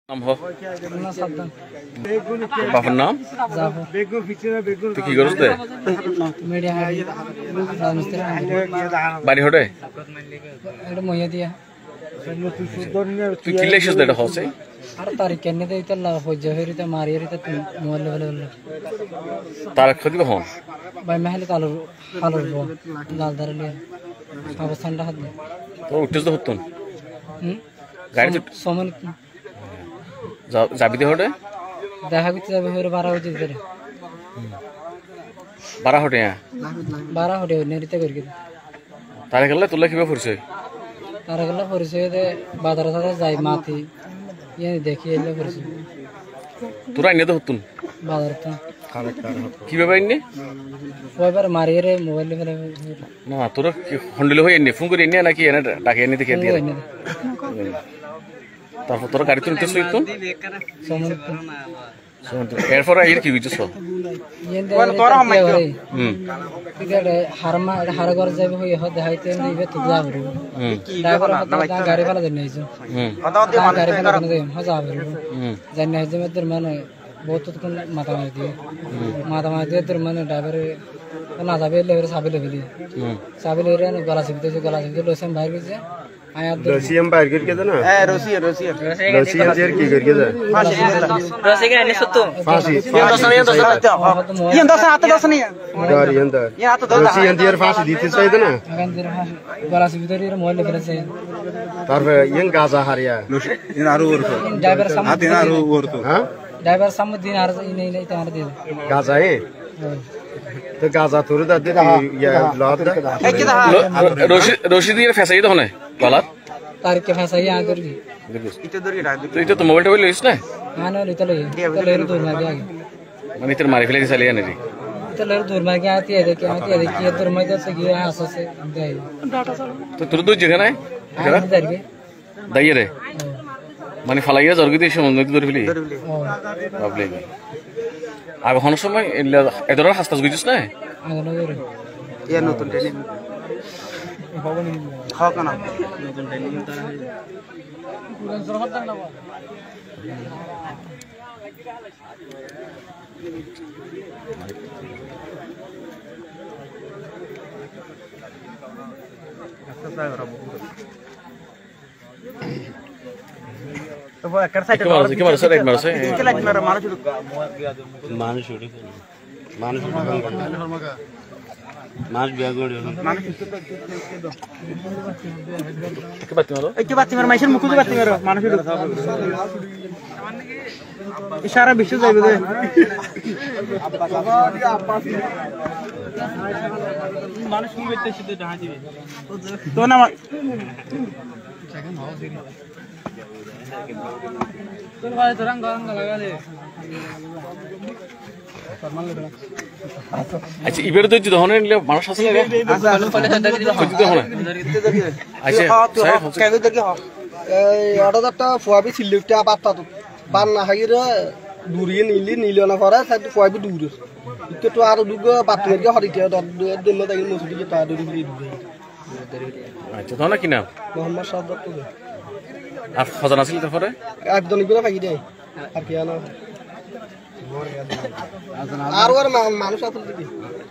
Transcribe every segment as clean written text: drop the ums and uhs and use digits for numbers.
নাম হ বাবার নাম তুই কি করছ বাড়ি হটে তুই কি লেখিস এটা হচ্ছে তার ক্ষতি কখন উঠতেছ তো হতুন গাড়ি যাবি দে হটে দেখা করতে যাবে 12 বাজে ধরে 12 হটে 12 হটে নেরিতে করি তারে গেলে তোলা কিবা পরিচয় তারা গেলে পরিচয় দে বাজারে সাথে যাই মাটি ইয়ে দেখি এলে পরিচয় তোরা এনে তো হতুন বাজার তো কিভাবে এনে কয়বার মারিয়ে রে মোবাইল ফেলে না তোরা হন্ডিলে হয়ে এনে ফোন করে এনে নাকি এনে ডাকে এনে দেখে দিয়ে তারপর তোরা গাড়ি তুলতে সইতো এরপর এর কি হইছে সব হারা ঘর যাবে হয়ে দেখাইতে নিবে তো যাব ড্রাইভার গাড়ি ফেলা দেন নাইছো গাড়ি ফেলা দেন যাব জানি না যে মধ্যে মানে বহুত মাথা মারি দিয়ে তোর মানে ড্রাইভারে না যাবে লেবে সাবিলে গলা শিখতে লোসেন বাইরে গেছে रसियम बाहर करके था ना रसियम जेर की करके था रसियम के नहीं सत्तू फांसी ये 10 आता 10 नहीं यार ये आता 10 रसियम दियर फांसी दी थी सही था ना अगन दिर गला शिखते रे मोबाइल लेके से तार ये गाजा हरिया इन आरो और तो ड्राइवर सम दिन आरो और तो हां ड्राइवर सम दिन आर नहीं तार दे गाजा है तो गाजा थोड़ा दा दे या लाद রশিদ দিয়ে ফেসাই তো হনে গলাত तारीख के फैसा यहां कर दी তো এটা তো মোবাইলটা বলে লিস না हां ना तो ले दूर मार गया মানে তোর মারি ফেলে দিছালি জানি রে तो ले दूर मार गया आती है देखिए कि दूर में से गया आसो से दे তো তোর দুই জায়গা নাই দাইয়ে রে মানে ফালাইয়া জর্গি দিয়ে সময় ধরে ফেলি বাবলে আর হন সময় এদর হাসতাস গইছিস না ये নতুন ট্রেনিং খাও কেন নতুন ট্রেনিং তারা পুরান সরহদ না तो वो कर साइड के मार सर एक मार से के लाइट मार मानुष मानुष बिया गोड़ के बात मारो एक बात मार माइशन मुकुद बात मारो मानुष इशारा विश्व जाइबे दे मानुष की बेटे सीधे जहां जी तो ना सेकंड हाउस चल भाई तो रंग लगा दे আচ্ছা ইবের তো যদি হনে নিলে মানুষ আছে না যদি হনে আচ্ছা স্যার কেন দেখি হ এই অর্ডারটা ফুয়াবি সিলিউটা পাত্তা তো বান না হাইরে দূরিয়ে নিলি না করে সাইড ফুয়াবি দূর ইকে তো আর দুগ বাতমের কে হরিতে দিন তাই মসজিদ কে তা দূর দূর আচ্ছা তো না কি নাম মোহাম্মদ সাদ্দাত তো আর খজান আছিল তারপরে একদম করে পাকি দেয় আর কি আনা আর মানুষ আছে দিদি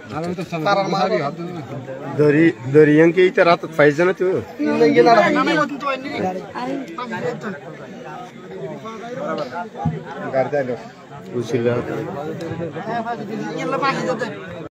दरियन के इतना रात फाइज ना तू करता है